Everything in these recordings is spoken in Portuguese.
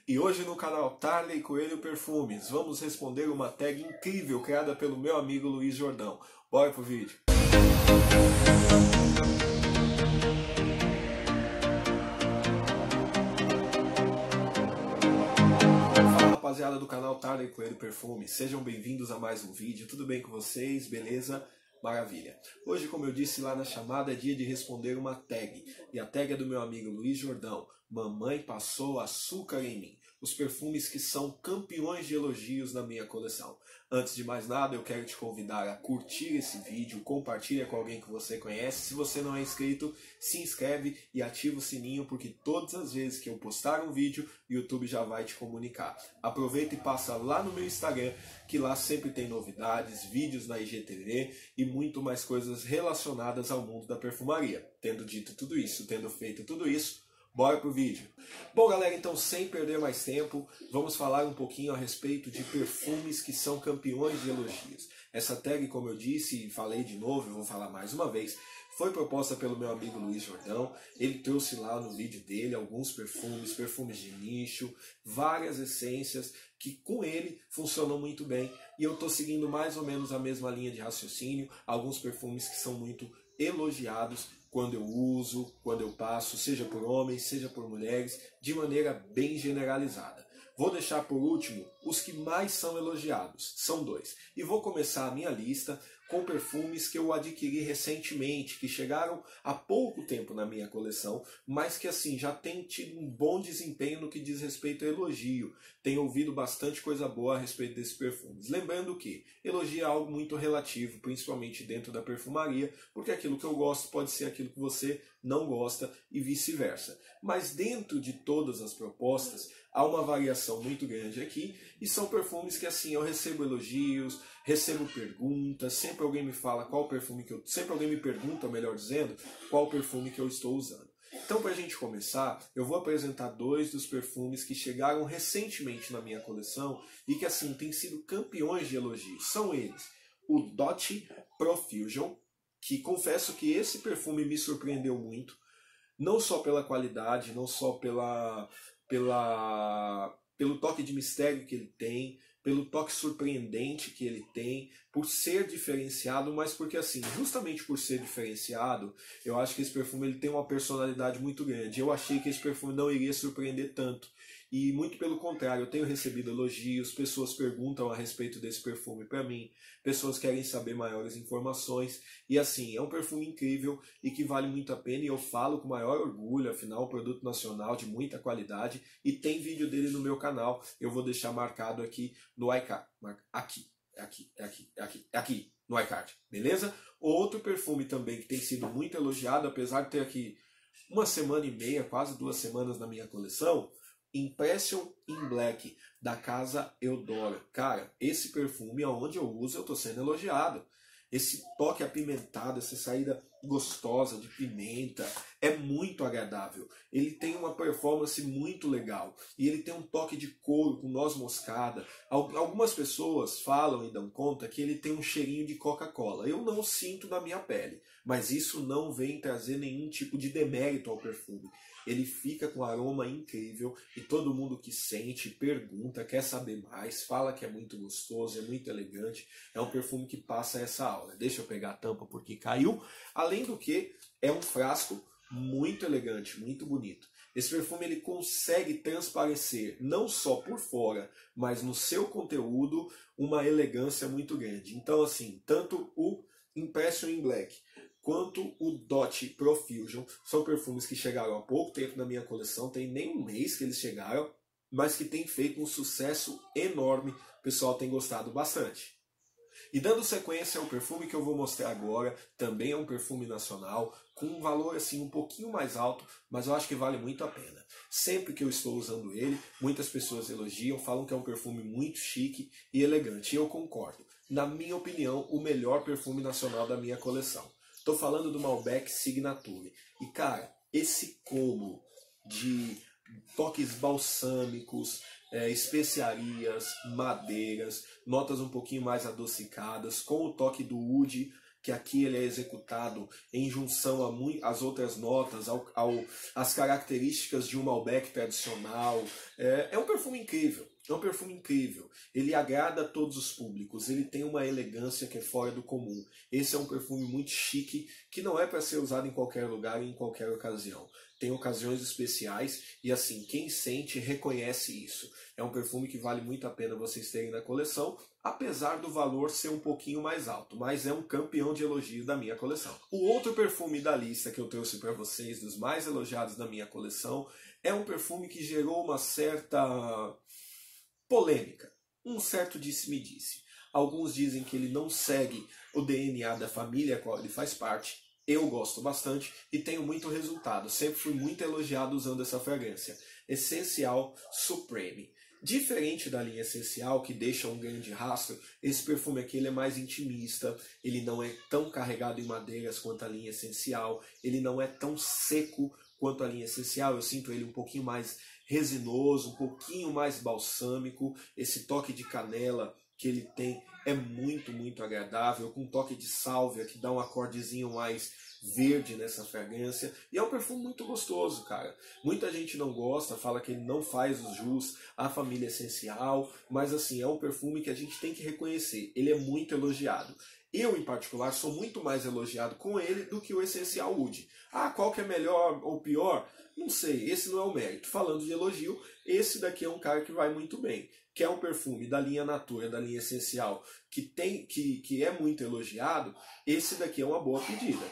E hoje no canal Tarley Coelho Perfumes, vamos responder uma tag incrível criada pelo meu amigo Luiz Jordão. Bora pro vídeo! Fala rapaziada do canal Tarley Coelho Perfumes, sejam bem-vindos a mais um vídeo. Tudo bem com vocês? Beleza? Maravilha! Hoje, como eu disse lá na chamada, é dia de responder uma tag. E a tag é do meu amigo Luiz Jordão. Mamãe passou açúcar em mim. Os perfumes que são campeões de elogios na minha coleção. Antes de mais nada, eu quero te convidar a curtir esse vídeo, compartilha com alguém que você conhece. Se você não é inscrito, se inscreve e ativa o sininho, porque todas as vezes que eu postar um vídeo, o YouTube já vai te comunicar. Aproveita e passa lá no meu Instagram, que lá sempre tem novidades, vídeos na IGTV e muito mais coisas relacionadas ao mundo da perfumaria. Tendo dito tudo isso, tendo feito tudo isso, bora pro vídeo. Bom galera, então sem perder mais tempo, vamos falar um pouquinho a respeito de perfumes que são campeões de elogios. Essa tag, como eu disse e falei de novo, eu vou falar mais uma vez, foi proposta pelo meu amigo Luiz Jordão. Ele trouxe lá no vídeo dele alguns perfumes, perfumes de nicho, várias essências que com ele funcionam muito bem. E eu estou seguindo mais ou menos a mesma linha de raciocínio, alguns perfumes que são muito elogiados quando eu uso, quando eu passo, seja por homens, seja por mulheres, de maneira bem generalizada. Vou deixar por último os que mais são elogiados, são dois. E vou começar a minha lista com perfumes que eu adquiri recentemente, que chegaram há pouco tempo na minha coleção, mas que assim já tem tido um bom desempenho no que diz respeito a elogio. Tenho ouvido bastante coisa boa a respeito desses perfumes. Lembrando que elogio é algo muito relativo, principalmente dentro da perfumaria, porque aquilo que eu gosto pode ser aquilo que você não gosta e vice-versa. Mas dentro de todas as propostas, há uma variação muito grande aqui, e são perfumes que assim eu recebo elogios, recebo perguntas, sempre alguém me fala qual perfume que eu... Sempre alguém me pergunta, melhor dizendo, qual perfume que eu estou usando. Então, para a gente começar, eu vou apresentar dois dos perfumes que chegaram recentemente na minha coleção e que assim têm sido campeões de elogios. São eles, o Dot Profusion, que confesso que esse perfume me surpreendeu muito, não só pela qualidade, não só pelo toque de mistério que ele tem, pelo toque surpreendente que ele tem, por ser diferenciado, mas porque assim, justamente por ser diferenciado, eu acho que esse perfume ele tem uma personalidade muito grande. Eu achei que esse perfume não iria surpreender tanto. E muito pelo contrário, eu tenho recebido elogios, pessoas perguntam a respeito desse perfume para mim, pessoas querem saber maiores informações, e assim, é um perfume incrível e que vale muito a pena, e eu falo com maior orgulho, afinal, um produto nacional de muita qualidade, e tem vídeo dele no meu canal, eu vou deixar marcado aqui no iCard, aqui no iCard, beleza? Outro perfume também que tem sido muito elogiado, apesar de ter aqui uma semana e meia, quase 2 semanas na minha coleção, Impression in Black, da Casa Eudora. Cara, esse perfume, aonde eu uso, eu tô sendo elogiado. Esse toque apimentado, essa saída gostosa de pimenta, é muito agradável. Ele tem uma performance muito legal. E ele tem um toque de couro com noz moscada. Algumas pessoas falam e dão conta que ele tem um cheirinho de Coca-Cola. Eu não sinto na minha pele, mas isso não vem trazer nenhum tipo de demérito ao perfume. Ele fica com um aroma incrível e todo mundo que sente, pergunta, quer saber mais, fala que é muito gostoso, é muito elegante. É um perfume que passa essa aura. Deixa eu pegar a tampa porque caiu. Além do que, é um frasco muito elegante, muito bonito. Esse perfume ele consegue transparecer, não só por fora, mas no seu conteúdo, uma elegância muito grande. Então assim, tanto o Impression in Black quanto o Dot Profusion são perfumes que chegaram há pouco tempo na minha coleção, tem nem um mês que eles chegaram, mas que tem feito um sucesso enorme, o pessoal tem gostado bastante. E dando sequência ao perfume que eu vou mostrar agora, também é um perfume nacional, com um valor assim um pouquinho mais alto, mas eu acho que vale muito a pena. Sempre que eu estou usando ele, muitas pessoas elogiam, falam que é um perfume muito chique e elegante, e eu concordo. Na minha opinião, o melhor perfume nacional da minha coleção. Estou falando do Malbec Signature. E cara, esse combo de toques balsâmicos, especiarias, madeiras, notas um pouquinho mais adocicadas, com o toque do oud, que aqui ele é executado em junção às outras notas, às características de um Malbec tradicional. É um perfume incrível. É um perfume incrível, ele agrada a todos os públicos, ele tem uma elegância que é fora do comum. Esse é um perfume muito chique, que não é para ser usado em qualquer lugar e em qualquer ocasião. Tem ocasiões especiais e assim, quem sente reconhece isso. É um perfume que vale muito a pena vocês terem na coleção, apesar do valor ser um pouquinho mais alto, mas é um campeão de elogio da minha coleção. O outro perfume da lista que eu trouxe para vocês, dos mais elogiados da minha coleção, é um perfume que gerou uma certa polêmica, um certo disse-me-disse. Alguns dizem que ele não segue o DNA da família a qual ele faz parte. Eu gosto bastante e tenho muito resultado. Sempre fui muito elogiado usando essa fragrância. Essencial Supreme. Diferente da linha Essencial, que deixa um grande rastro, esse perfume aqui ele é mais intimista, ele não é tão carregado em madeiras quanto a linha Essencial, ele não é tão seco quanto a linha Essencial, eu sinto ele um pouquinho mais resinoso, um pouquinho mais balsâmico. Esse toque de canela que ele tem é muito, muito agradável, com um toque de sálvia que dá um acordezinho mais verde nessa fragrância. E é um perfume muito gostoso, cara. Muita gente não gosta, fala que ele não faz os jus à família Essencial, mas assim, é um perfume que a gente tem que reconhecer. Ele é muito elogiado. Eu, em particular, sou muito mais elogiado com ele do que o Essencial Oud. Ah, qual que é melhor ou pior? Não sei, esse não é o mérito. Falando de elogio, esse daqui é um cara que vai muito bem. Que é um perfume da linha Natura, da linha Essencial, que é muito elogiado, esse daqui é uma boa pedida.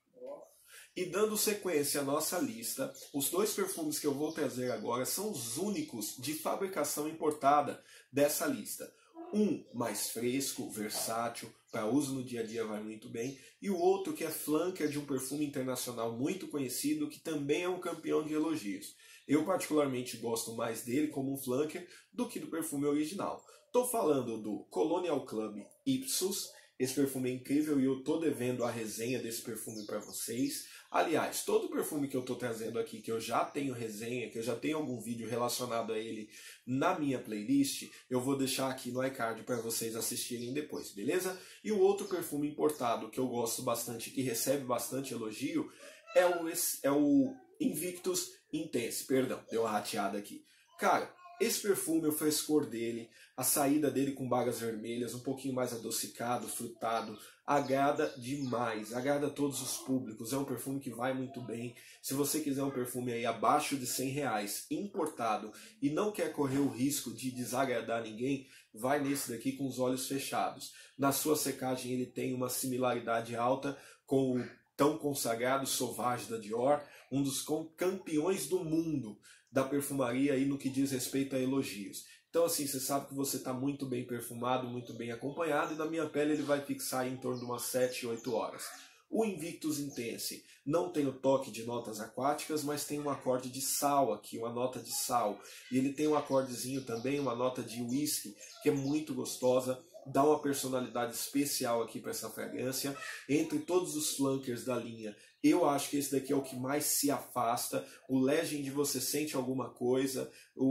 E dando sequência à nossa lista, os dois perfumes que eu vou trazer agora são os únicos de fabricação importada dessa lista. Um mais fresco, versátil, para uso no dia a dia vai muito bem, e o outro que é flanker de um perfume internacional muito conhecido, que também é um campeão de elogios. Eu particularmente gosto mais dele como um flanker do que do perfume original. Estou falando do Colonial Club Ipsus. Esse perfume é incrível e eu estou devendo a resenha desse perfume para vocês. Aliás, todo perfume que eu estou trazendo aqui, que eu já tenho resenha, que eu já tenho algum vídeo relacionado a ele na minha playlist, eu vou deixar aqui no iCard para vocês assistirem depois, beleza? E o outro perfume importado que eu gosto bastante, que recebe bastante elogio, é o Invictus Intense. Perdão, deu uma rateada aqui. Cara, esse perfume, o frescor dele, a saída dele com bagas vermelhas, um pouquinho mais adocicado, frutado, agrada demais, agrada a todos os públicos, é um perfume que vai muito bem. Se você quiser um perfume aí abaixo de R$100, importado, e não quer correr o risco de desagradar ninguém, vai nesse daqui com os olhos fechados. Na sua secagem ele tem uma similaridade alta com o tão consagrado Sauvage da Dior, um dos campeões do mundo da perfumaria aí no que diz respeito a elogios. Então assim, você sabe que você está muito bem perfumado, muito bem acompanhado, e na minha pele ele vai fixar em torno de umas 7, 8 horas. O Invictus Intense não tem o toque de notas aquáticas, mas tem um acorde de sal aqui, uma nota de sal. E ele tem um acordezinho também, uma nota de whisky, que é muito gostosa, dá uma personalidade especial aqui para essa fragrância. Entre todos os flankers da linha, eu acho que esse daqui é o que mais se afasta. O Legend você sente alguma coisa,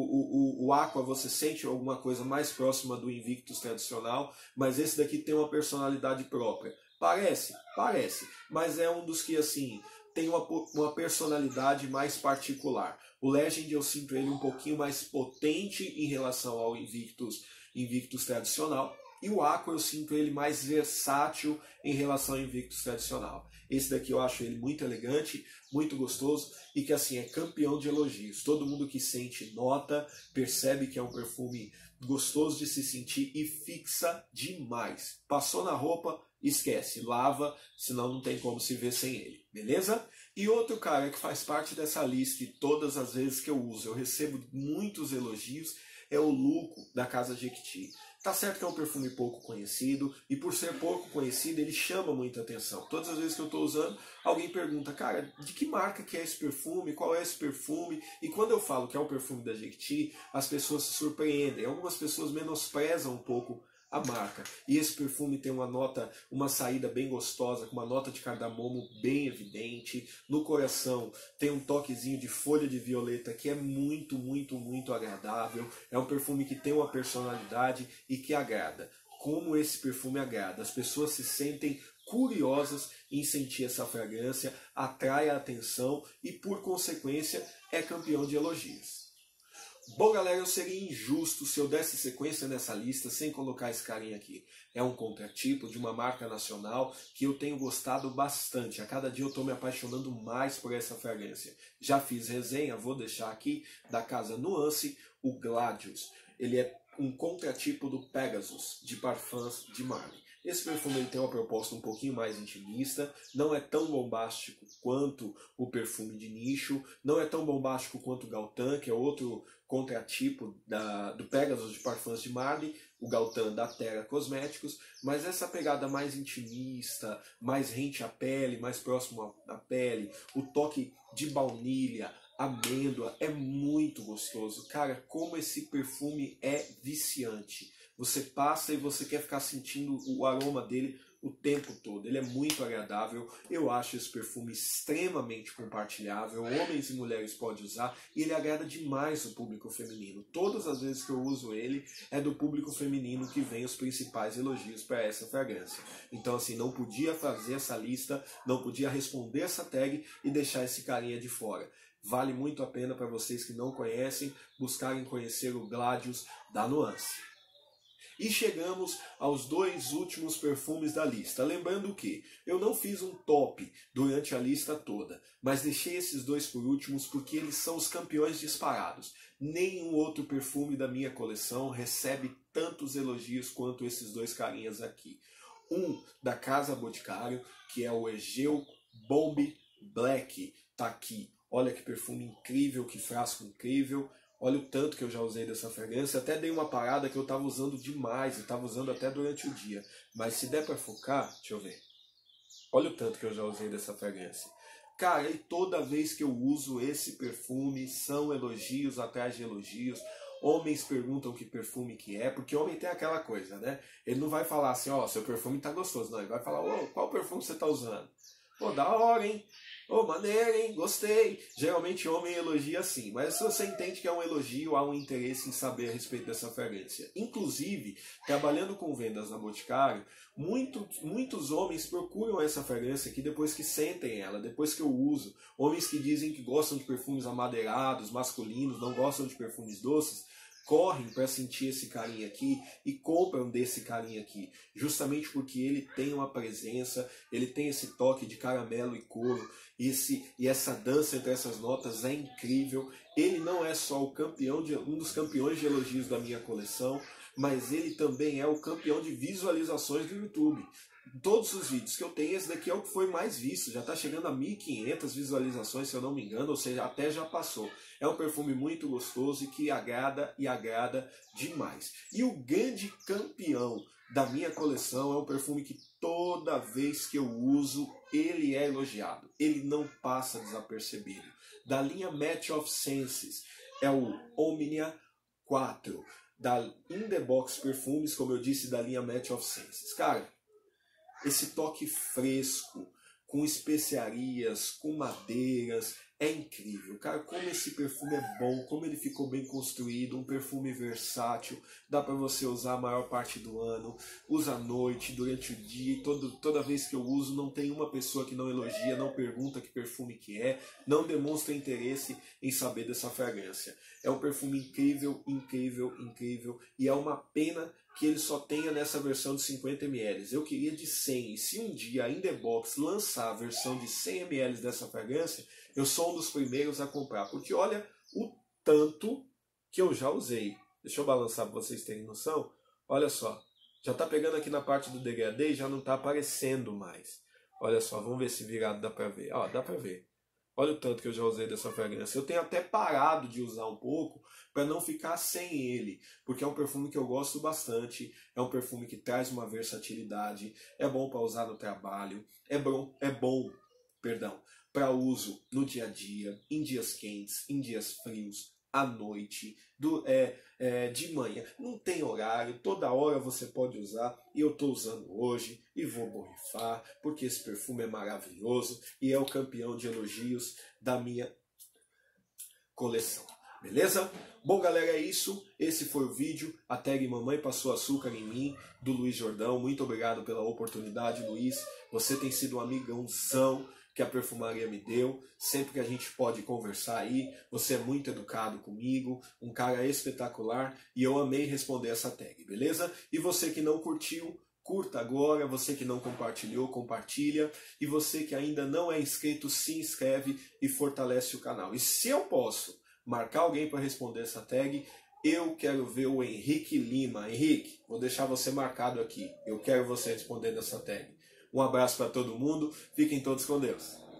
o Aqua você sente alguma coisa mais próxima do Invictus tradicional, mas esse daqui tem uma personalidade própria. Parece, mas é um dos que assim tem uma personalidade mais particular. O Legend eu sinto ele um pouquinho mais potente em relação ao Invictus tradicional, e o Aqua eu sinto ele mais versátil em relação ao Invictus tradicional. Esse daqui eu acho ele muito elegante, muito gostoso e que assim é campeão de elogios. Todo mundo que sente nota, percebe que é um perfume gostoso de se sentir e fixa demais. Passou na roupa, esquece, lava, senão não tem como se ver sem ele, beleza? E outro cara que faz parte dessa lista e todas as vezes que eu uso, eu recebo muitos elogios, é o Luco da Casa Jequiti. Tá certo que é um perfume pouco conhecido, e por ser pouco conhecido, ele chama muita atenção. Todas as vezes que eu estou usando, alguém pergunta, cara, de que marca que é esse perfume? Qual é esse perfume? E quando eu falo que é um perfume da Jequiti, as pessoas se surpreendem. Algumas pessoas menosprezam um pouco a marca. E esse perfume tem uma saída bem gostosa, com uma nota de cardamomo bem evidente. No coração tem um toquezinho de folha de violeta que é muito, muito, muito agradável. É um perfume que tem uma personalidade e que agrada. Como esse perfume agrada. As pessoas se sentem curiosas em sentir essa fragrância, atrai a atenção e, por consequência, é campeão de elogios. Bom, galera, eu seria injusto se eu desse sequência nessa lista sem colocar esse carinha aqui. É um contratipo de uma marca nacional que eu tenho gostado bastante. A cada dia eu estou me apaixonando mais por essa fragrância. Já fiz resenha, vou deixar aqui, da casa Nuance, o Gladius. Ele é um contratipo do Pegasus, de Parfums de Marley. Esse perfume ele tem uma proposta um pouquinho mais intimista, não é tão bombástico quanto o perfume de nicho, não é tão bombástico quanto o Galtan, que é outro contratipo do Pegasus de Parfums de Marley, o Galtan da Terra Cosméticos, mas essa pegada mais intimista, mais rente à pele, mais próximo à pele, o toque de baunilha, amêndoa, é muito gostoso. Cara, como esse perfume é viciante. Você passa e você quer ficar sentindo o aroma dele o tempo todo. Ele é muito agradável. Eu acho esse perfume extremamente compartilhável. Homens e mulheres podem usar. E ele agrada demais o público feminino. Todas as vezes que eu uso ele, é do público feminino que vem os principais elogios para essa fragrância. Então, assim, não podia fazer essa lista, não podia responder essa tag e deixar esse carinha de fora. Vale muito a pena para vocês que não conhecem, buscarem conhecer o Gladius da Nuance. E chegamos aos dois últimos perfumes da lista. Lembrando que eu não fiz um top durante a lista toda, mas deixei esses dois por últimos porque eles são os campeões disparados. Nenhum outro perfume da minha coleção recebe tantos elogios quanto esses dois carinhas aqui. Um da Casa Boticário, que é o Egeu Bomb Black, tá aqui. Olha que perfume incrível, que frasco incrível. Olha o tanto que eu já usei dessa fragrância. Até dei uma parada que eu estava usando demais. Eu estava usando até durante o dia. Mas se der para focar, deixa eu ver. Olha o tanto que eu já usei dessa fragrância. Cara, e toda vez que eu uso esse perfume, são elogios atrás de elogios. Homens perguntam que perfume que é, porque homem tem aquela coisa, né? Ele não vai falar assim, ó, seu perfume tá gostoso. Não, ele vai falar, ô, qual perfume você tá usando? Pô, da hora, hein? Ô, maneiro, hein? Gostei. Geralmente homem elogia assim, mas se você entende que é um elogio, há um interesse em saber a respeito dessa fragrância. Inclusive, trabalhando com vendas na Boticário, muitos homens procuram essa fragrância aqui depois que sentem ela, depois que eu uso. Homens que dizem que gostam de perfumes amadeirados, masculinos, não gostam de perfumes doces, correm para sentir esse carinha aqui e compram desse carinha aqui, justamente porque ele tem uma presença, ele tem esse toque de caramelo e couro, e essa dança entre essas notas é incrível. Ele não é só o campeão um dos campeões de elogios da minha coleção, mas ele também é o campeão de visualizações do YouTube. Todos os vídeos que eu tenho, esse daqui é o que foi mais visto, já está chegando a 1.500 visualizações, se eu não me engano, ou seja, até já passou. É um perfume muito gostoso e que agrada e agrada demais. E o grande campeão da minha coleção é um perfume que toda vez que eu uso, ele é elogiado, ele não passa desapercebido. Da linha Match of Senses, é o Omnia 4, da In The Box Perfumes, como eu disse, da linha Match of Senses. Cara, esse toque fresco, com especiarias, com madeiras, é incrível. Cara, como esse perfume é bom, como ele ficou bem construído, um perfume versátil, dá para você usar a maior parte do ano, usa à noite, durante o dia, toda vez que eu uso, não tem uma pessoa que não elogia, não pergunta que perfume que é, não demonstra interesse em saber dessa fragrância. É um perfume incrível, incrível, incrível, e é uma pena que ele só tenha nessa versão de 50 ml. Eu queria de 100, e se um dia a In The Box lançar a versão de 100 ml dessa fragrância, eu sou um dos primeiros a comprar, porque olha o tanto que eu já usei. Deixa eu balançar para vocês terem noção. Olha só, já está pegando aqui na parte do degradê e já não está aparecendo mais. Olha só, vamos ver se virado dá para ver. Ó, dá para ver. Olha o tanto que eu já usei dessa fragrância. Eu tenho até parado de usar um pouco para não ficar sem ele, porque é um perfume que eu gosto bastante, é um perfume que traz uma versatilidade, é bom para usar no trabalho, é bom, para uso no dia a dia, em dias quentes, em dias frios, à noite, de manhã. Não tem horário, toda hora você pode usar, e eu estou usando hoje e vou borrifar, porque esse perfume é maravilhoso e é o campeão de elogios da minha coleção. Beleza? Bom, galera, é isso. Esse foi o vídeo. A tag Mamãe Passou Açúcar em Mim, do Luiz Jordão. Muito obrigado pela oportunidade, Luiz. Você tem sido um amigãozão que a perfumaria me deu. Sempre que a gente pode conversar aí. Você é muito educado comigo, um cara espetacular. E eu amei responder essa tag, beleza? E você que não curtiu, curta agora. Você que não compartilhou, compartilha. E você que ainda não é inscrito, se inscreve e fortalece o canal. E se eu posso marcar alguém para responder essa tag, eu quero ver o Henrique Lima. Henrique, vou deixar você marcado aqui. Eu quero você respondendo essa tag. Um abraço para todo mundo. Fiquem todos com Deus.